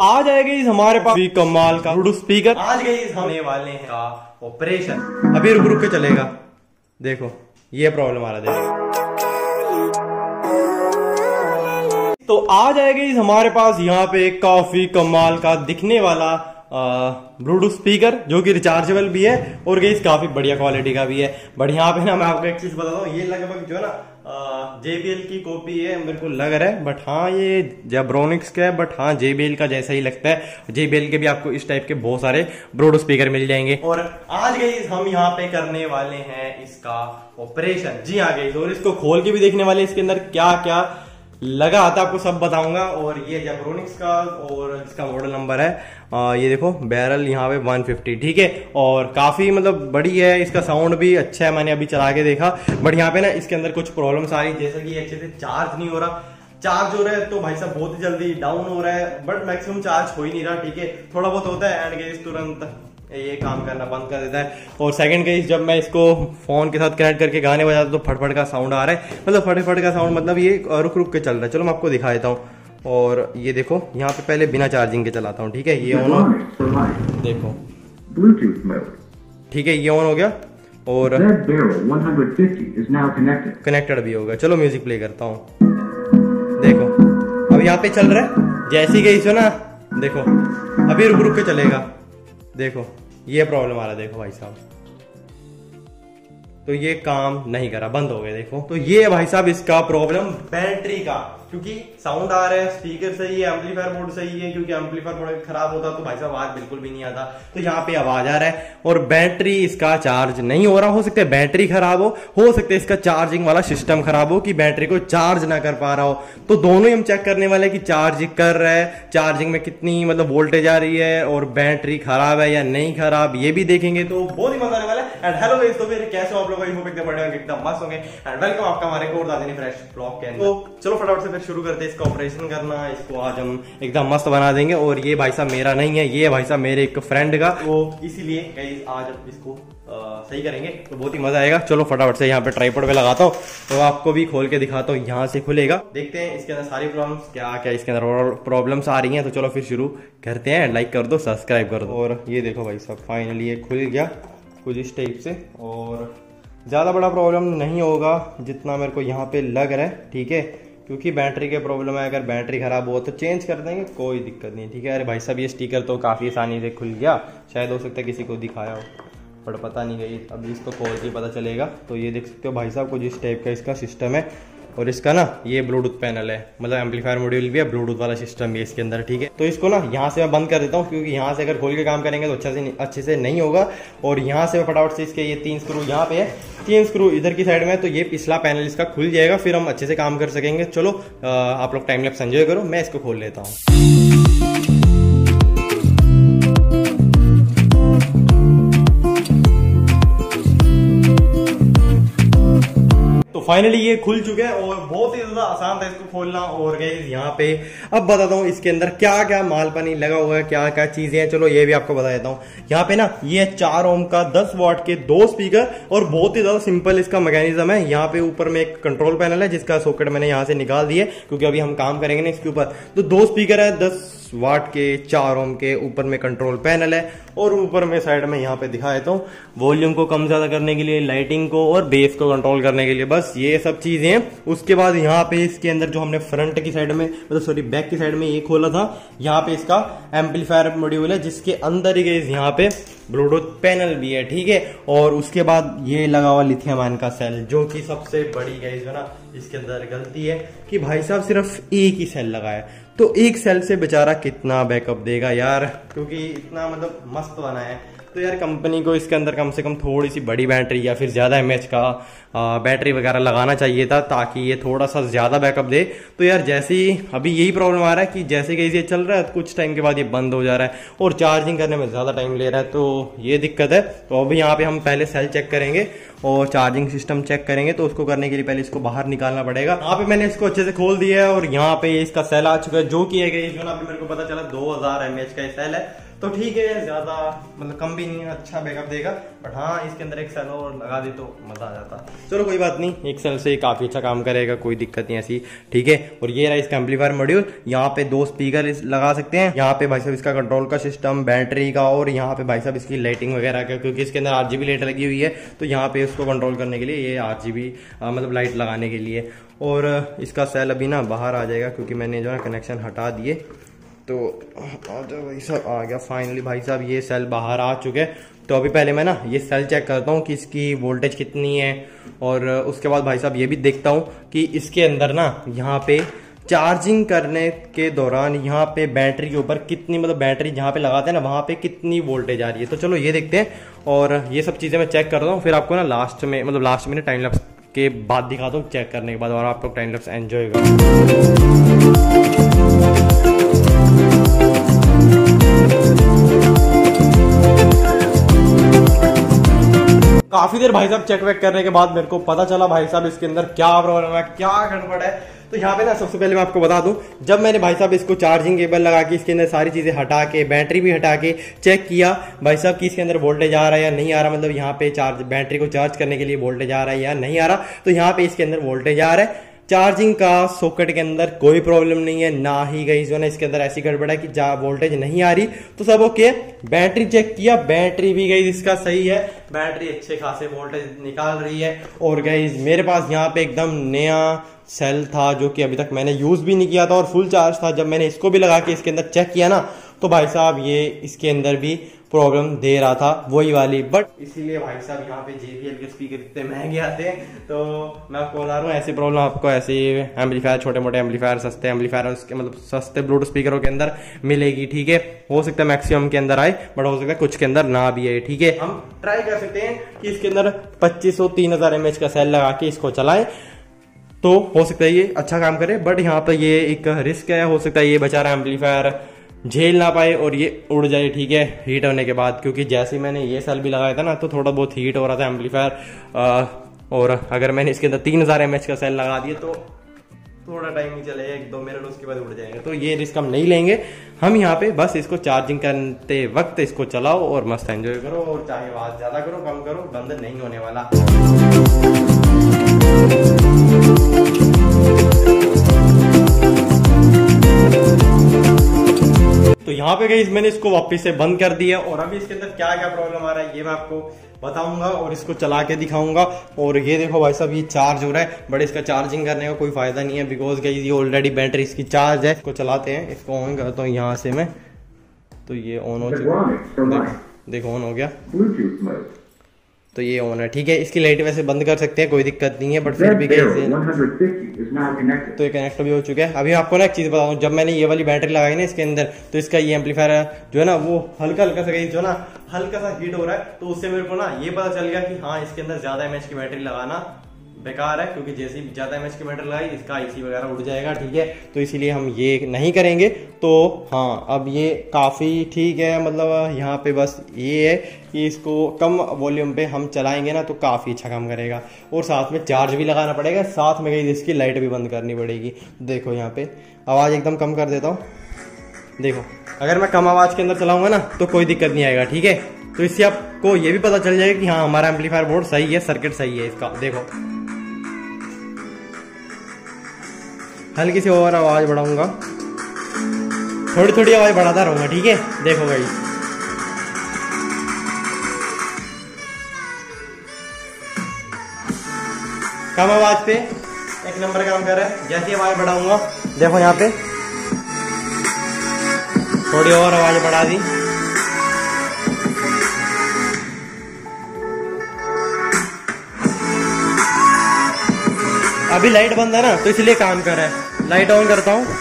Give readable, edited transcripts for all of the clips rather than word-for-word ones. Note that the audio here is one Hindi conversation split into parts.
आज आएगा हमारे पास कमाल का ब्लूटूथ स्पीकर। आज गई होने वाले हैं का ऑपरेशन। अभी रुक रुक के चलेगा, देखो ये प्रॉब्लम आ रहा है। तो आज आएगा हमारे पास यहाँ पे काफी कमाल का दिखने वाला ब्लूटूथ स्पीकर जो कि रिचार्जेबल भी है और गई काफी बढ़िया क्वालिटी का भी है। बट यहाँ पे ना मैं आपको एक चीज बताता हूँ, ये लगभग जो है ना JBL की कॉपी है मेरे को लग रहा है। बट हाँ ये जेब्रोनिक्स का है, बट हाँ JBL का जैसा ही लगता है। JBL के भी आपको इस टाइप के बहुत सारे ब्लूटूथ स्पीकर मिल जाएंगे। और आज गई हम यहाँ पे करने वाले हैं इसका ऑपरेशन। जी हाँ गई, और इसको खोल के भी देखने वाले इसके अंदर क्या क्या लगा आता आपको सब बताऊंगा। और ये जेब्रोनिक्स का और इसका मॉडल नंबर है ये देखो बैरल यहाँ पे 150, ठीक है। और काफी मतलब बड़ी है, इसका साउंड भी अच्छा है, मैंने अभी चला के देखा। बट यहाँ पे ना इसके अंदर कुछ प्रॉब्लम्स आ रही, जैसे कि अच्छे से चार्ज नहीं हो रहा। चार्ज हो रहा है तो भाई साहब बहुत ही जल्दी डाउन हो रहा है, बट मैक्सिमम चार्ज हो ही नहीं रहा, ठीक है। थोड़ा बहुत होता है एंड गेस तुरंत ये काम करना बंद कर देता है। और सेकंड केस जब मैं इसको फोन के साथ कनेक्ट करके गाने बजाता तो फटफट का साउंड आ रहा है, मतलब फटफट का साउंड मतलब ये रुक रुक के चल रहा है। चलो मैं आपको दिखा देता हूँ। और ये देखो यहाँ पे पहले बिना चार्जिंग के चलाता हूँ, ठीक है। ये ऑन हो, देखो ठीक है, ये ऑन हो गया और कनेक्टेड भी होगा। चलो म्यूजिक प्ले करता हूँ, देखो अब यहाँ पे चल रहा है जैसी गई सो ना, देखो अभी रुक रुक के चलेगा, देखो ये प्रॉब्लम आ रहा है, देखो भाई साहब तो ये काम नहीं करा, बंद हो गया, देखो। तो ये भाई साहब इसका प्रॉब्लम बैटरी का, क्योंकि साउंड आ रहा है, स्पीकर सही है, एम्पलीफायर बोर्ड सही है, क्योंकि एम्पलीफायर थोड़ा खराब होता तो भाई साहब आवाज बिल्कुल भी नहीं आता। तो यहाँ पे आवाज आ रहा है और बैटरी इसका चार्ज नहीं हो रहा। हो सकता है बैटरी खराब हो सकता है इसका चार्जिंग वाला सिस्टम खराब हो कि बैटरी को चार्ज ना कर पा रहा हो। तो दोनों ही हम चेक करने वाले कि चार्ज कर रहा है, चार्जिंग में कितनी मतलब वोल्टेज आ रही है और बैटरी खराब है या नहीं खराब, ये भी देखेंगे। तो बहुत ही मजा आने वाला है। एंड हेलो गाइस, तो फिर कैसे हो आप लोग? एकदम मस्त होंगे एंड वेलकम आपका हमारे को दादी फ्रेश ब्लॉग के अंदर। तो चलो फटाफट से फिर शुरू करते हैं इसका ऑपरेशन करना। इसको आज हम एकदम मस्त बना देंगे। और ये भाई साहब मेरा नहीं है, ये भाई साहब मेरे एक फ्रेंड का, तो इसीलिए गाइस आज इसको सही करेंगे तो बहुत ही मजा आएगा। चलो फटाफट से यहाँ पे ट्राइपॉड पे लगाता हूँ तो आपको भी खोल के दिखाता हूँ। यहाँ से खुलेगा, देखते हैं इसके अंदर सारी प्रॉब्लम्स क्या क्या इसके अंदर प्रॉब्लम्स आ रही हैं। तो चलो फिर शुरू करते हैं। लाइक कर दो, सब्सक्राइब कर दो। और ये देखो भाई साहब फाइनली ये खुल गया कुछ इस टाइप से। और ज़्यादा बड़ा प्रॉब्लम नहीं होगा जितना मेरे को यहाँ पे लग रहा है, ठीक है, क्योंकि बैटरी के प्रॉब्लम है। अगर बैटरी खराब हो तो चेंज कर देंगे, कोई दिक्कत नहीं, ठीक है। अरे भाई साहब ये स्टिकर तो काफ़ी आसानी से खुल गया, शायद हो सकता है किसी को दिखाया हो पर पता नहीं गई, अभी इसको खोल के पता चलेगा। तो ये देख सकते हो भाई साहब कुछ इस टाइप का इसका सिस्टम है। और इसका ना ये ब्लूटूथ पैनल है, मतलब एम्पलीफायर मॉड्यूल भी है, ब्लूटूथ वाला सिस्टम भी है इसके अंदर, ठीक है। तो इसको ना यहाँ से मैं बंद कर देता हूँ, क्योंकि यहाँ से अगर खोल के काम करेंगे तो अच्छे से नहीं होगा। और यहाँ से मैं फटाफट से इसके ये 3 स्क्रू यहाँ पे है, 3 स्क्रू इधर की साइड में, तो ये पिछला पैनल इसका खुल जाएगा, फिर हम अच्छे से काम कर सकेंगे। चलो आप लोग टाइम लैप्स एंजॉय करो, मैं इसको खोल लेता हूँ। फाइनली ये खुल चुका है और बहुत ही ज्यादा आसान था इसको खोलना। और गाइस यहाँ पे अब बताता हूँ इसके अंदर क्या क्या माल पानी लगा हुआ है, क्या क्या चीजें हैं। चलो ये भी आपको बता देता हूँ। यहाँ पे ना ये 4 ओम का 10 वाट के 2 स्पीकर और बहुत ही ज्यादा सिंपल इसका मैकेनिज्म है। यहाँ पे ऊपर में एक कंट्रोल पैनल है जिसका सॉकेट मैंने यहाँ से निकाल दिया क्योंकि अभी हम काम करेंगे ना इसके ऊपर। तो 2 स्पीकर है 10 वाट के 4 ओम के, ऊपर में कंट्रोल पैनल है और ऊपर में साइड में यहाँ पे दिखा देता हूँ वॉल्यूम को कम ज्यादा करने के लिए, लाइटिंग को और बेस को कंट्रोल करने के लिए, बस ये सब चीजें हैं। उसके बाद यहाँ पे इसके अंदर जो हमने फ्रंट की साइड में मतलब सॉरी बैक की साइड में ये खोला था, यहाँ पे इसका एम्पलीफायर मॉड्यूल है जिसके अंदर ही गाइस यहाँ पे ब्लूटूथ पैनल भी है, ठीक है। और उसके बाद ये लगा हुआ लिथियम आयन का सेल, जो कि सबसे बड़ी गाइस है ना इसके अंदर गलती है कि भाई साहब सिर्फ एक ही सेल लगा है। तो एक सेल से बेचारा कितना बैकअप देगा यार, क्योंकि इतना मतलब मस्त बना है। तो यार कंपनी को इसके अंदर कम से कम थोड़ी सी बड़ी बैटरी या फिर ज्यादा एमएच का बैटरी वगैरह लगाना चाहिए था ताकि ये थोड़ा सा ज्यादा बैकअप दे। तो यार जैसे ही अभी यही प्रॉब्लम आ रहा है कि जैसे कि ये चल रहा है कुछ टाइम के बाद ये बंद हो जा रहा है और चार्जिंग करने में ज्यादा टाइम ले रहा है, तो ये दिक्कत है। तो अभी यहाँ पे हम पहले सेल चेक करेंगे और चार्जिंग सिस्टम चेक करेंगे। तो उसको करने के लिए पहले इसको बाहर निकालना पड़ेगा। यहाँ पे मैंने इसको अच्छे से खोल दिया है और यहाँ पे इसका सेल आ चुका है, जो कि है जो ना अभी मेरे को पता चला 2000 mAh का सेल है। तो ठीक है, ज्यादा मतलब कम भी नहीं है, अच्छा बैकअप देगा। बट हाँ, इसके अंदर एक सेल और लगा दे तो मजा आ जाता। चलो कोई बात नहीं, एक सेल से काफी अच्छा काम करेगा, कोई दिक्कत नहीं ऐसी, ठीक है। और ये रहा इसका एम्पलीफायर मॉड्यूल, यहाँ पे 2 स्पीकर लगा सकते हैं, यहाँ पे भाई साहब इसका कंट्रोल का सिस्टम, बैटरी का, और यहाँ पे भाई साहब इसकी लाइटिंग वगैरह का, क्योंकि इसके अंदर RGB लाइट लगी हुई है, तो यहाँ पे उसको कंट्रोल करने के लिए ये RGB मतलब लाइट लगाने के लिए। और इसका सेल अभी ना बाहर आ जाएगा, क्योंकि मैंने जो है कनेक्शन हटा दिए, तो भाई साहब आ गया फाइनली। भाई साहब ये सेल बाहर आ चुके हैं। तो अभी पहले मैं ना ये सेल चेक करता हूँ कि इसकी वोल्टेज कितनी है, और उसके बाद भाई साहब ये भी देखता हूँ कि इसके अंदर ना यहाँ पे चार्जिंग करने के दौरान यहाँ पे बैटरी के ऊपर कितनी, मतलब बैटरी जहाँ पे लगाते हैं ना वहाँ पे कितनी वोल्टेज आ रही है। तो चलो ये देखते हैं, और ये सब चीज़ें मैं चेक करता हूँ, फिर आपको ना लास्ट में ना टाइम लैप्स के बाद दिखाता हूँ चेक करने के बाद, और आप लोग टाइम लैप्स एंजॉय करो। काफी देर भाई साहब चेक वेक करने के बाद मेरे को पता चला भाई साहब इसके अंदर क्या प्रॉब्लम है, क्या गड़बड़ है। तो यहाँ पे ना सबसे पहले मैं आपको बता दूं, जब मैंने भाई साहब इसको चार्जिंग केबल लगा के इसके अंदर सारी चीजें हटा के, बैटरी भी हटा के चेक किया भाई साहब कि इसके अंदर वोल्टेज आ रहा है या नहीं आ रहा, मतलब यहाँ पे बैटरी को चार्ज करने के लिए वोल्टेज आ रहा है या नहीं आ रहा। तो यहाँ पे इसके अंदर वोल्टेज आ रहा है, चार्जिंग का सॉकेट के अंदर कोई प्रॉब्लम नहीं है, ना ही गई जो ना इसके अंदर ऐसी गड़बड़ है कि वोल्टेज नहीं आ रही, तो सब ओके। बैटरी चेक किया, बैटरी भी गई इसका सही है, बैटरी अच्छे खासे वोल्टेज निकाल रही है। और गाइस मेरे पास यहाँ पे एकदम नया सेल था जो कि अभी तक मैंने यूज भी नहीं किया था और फुल चार्ज था। जब मैंने इसको भी लगा के इसके अंदर चेक किया ना, तो भाई साहब ये इसके अंदर भी प्रॉब्लम दे रहा था, वही वाली। बट इसीलिए भाई साहब यहाँ पे JBL के स्पीकर इतने महंगे आते हैं। तो मैं आपको बता रहा हूँ, ऐसी प्रॉब्लम आपको ऐसे एम्पलीफायर, छोटे मोटे एम्पलीफायर, सस्ते एम्पलीफायर, उसके मतलब सस्ते ब्लूटूथ स्पीकरों के अंदर मिलेगी, ठीक है। हो सकता है मैक्सिमम के अंदर आए, बट हो सकता है कुछ के अंदर ना भी आए, ठीक है। हम ट्राई कर सकते हैं कि इसके अंदर 2500-3000 mAh का सेल लगा के इसको चलाएं, तो हो सकता है ये अच्छा काम करे। बट यहाँ पर ये एक रिस्क है, हो सकता है ये बेचारा एम्पलीफायर झेल ना पाए और ये उड़ जाए, ठीक है, हीट होने के बाद। क्योंकि जैसे ही मैंने ये सेल भी लगाया था ना, तो थोड़ा बहुत हीट हो रहा था एम्पलीफायर। और अगर मैंने इसके अंदर 3000 mAh का सेल लगा दिया तो थोड़ा टाइम ही चलेगा, 1-2 मिनट, उसके बाद उड़ जाएगा। तो ये रिस्क हम नहीं लेंगे। हम यहाँ पे बस इसको चार्जिंग करते वक्त इसको चलाओ और मस्त एंजॉय करो, और चाहे आवाज ज्यादा करो कम करो, बंद नहीं होने वाला। तो यहाँ पे गई मैंने इसको वापस से बंद कर दिया, और अभी इसके अंदर क्या क्या प्रॉब्लम आ रहा है ये मैं आपको बताऊंगा और इसको चला के दिखाऊंगा। और ये देखो भाई साहब ये चार्ज हो रहा है, बट इसका चार्जिंग करने का कोई फायदा नहीं है, बिकॉज गई ये ऑलरेडी बैटरी इसकी चार्ज है। इसको चलाते हैं, इसको ऑन करता हूँ यहाँ से मैं, तो ये ऑन हो चुका, देखो ऑन हो गया, तो ये ऑन है, ठीक है। इसकी लाइट वैसे बंद कर सकते हैं, कोई दिक्कत नहीं है, बट फिर भी तो ये कनेक्ट भी हो चुका है। अभी आपको ना एक चीज बताऊं, जब मैंने ये वाली बैटरी लगाई ना इसके अंदर, तो इसका ये एम्पलीफायर जो है ना वो हल्का हल्का सा जो ना हल्का सा हीट हो रहा है। तो उससे मेरे को ना ये पता चल गया कि हाँ इसके अंदर ज्यादा mAh की बैटरी लगाना बेकार है, क्योंकि जैसे ही ज्यादा mAh की बैटरी लगाई इसका IC वगैरह उड़ जाएगा, ठीक है। तो इसीलिए हम ये नहीं करेंगे। तो हाँ अब ये काफी ठीक है, मतलब यहाँ पे बस ये है कि इसको कम वॉल्यूम पे हम चलाएंगे ना तो काफी अच्छा काम करेगा। और साथ में चार्ज भी लगाना पड़ेगा, साथ में कहीं इसकी लाइट भी बंद करनी पड़ेगी। देखो यहाँ पे आवाज एकदम कम कर देता हूँ, देखो अगर मैं कम आवाज के अंदर चलाऊंगा ना तो कोई दिक्कत नहीं आएगा, ठीक है। तो इससे आपको ये भी पता चल जाएगा कि हाँ हमारा एम्पलीफायर बोर्ड सही है, सर्किट सही है इसका। देखो हल्की सी और आवाज बढ़ाऊंगा, थोड़ी थोड़ी आवाज बढ़ाता रहूंगा, ठीक है। देखो भाई कम आवाज पे एक नंबर काम कर रहा है। जैसे आवाज बढ़ाऊंगा देखो यहाँ पे थोड़ी और आवाज बढ़ा दी, अभी लाइट बंद है ना तो इसलिए काम कर रहा है। लाइट ऑन करता हूँ,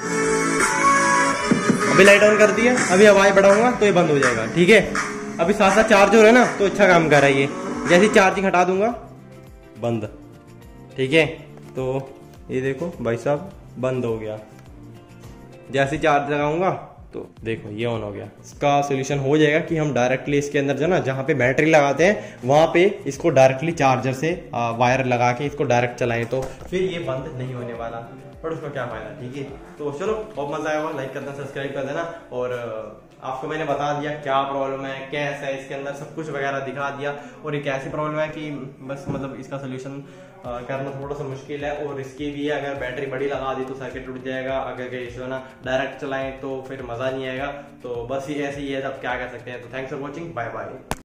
अभी लाइट ऑन कर दी है, अभी आवाज बढ़ाऊंगा तो ये बंद हो जाएगा, ठीक है। अभी साथ साथ चार्ज हो रहा है ना तो अच्छा काम कर रहा है ये। जैसे चार्जिंग हटा दूंगा बंद, ठीक है। तो ये देखो भाई साहब बंद हो गया। जैसे चार्ज लगाऊंगा तो देखो ये ऑन हो गया। इसका सोल्यूशन हो जाएगा कि हम डायरेक्टली इसके अंदर जो ना जहाँ पे बैटरी लगाते हैं वहां पे इसको डायरेक्टली चार्जर से वायर लगा के इसको डायरेक्ट चलाएं, तो फिर ये बंद नहीं होने वाला। बट उसका क्या फायदा, ठीक है। तो चलो, बहुत मजा आया होगा, लाइक कर देना, सब्सक्राइब कर देना। और आपको मैंने बता दिया क्या प्रॉब्लम है, कैसा है इसके अंदर, सब कुछ वगैरह दिखा दिया। और एक ऐसी प्रॉब्लम है कि बस मतलब इसका सोल्यूशन करना थोड़ा सा मुश्किल है और रिस्की भी है। अगर बैटरी बड़ी लगा दी तो सर्किट टूट जाएगा, अगर जो है ना डायरेक्ट चलाएं तो फिर मजा नहीं आएगा। तो बस ये ऐसे ही है, अब क्या कर सकते हैं। तो thanks for watching, bye bye.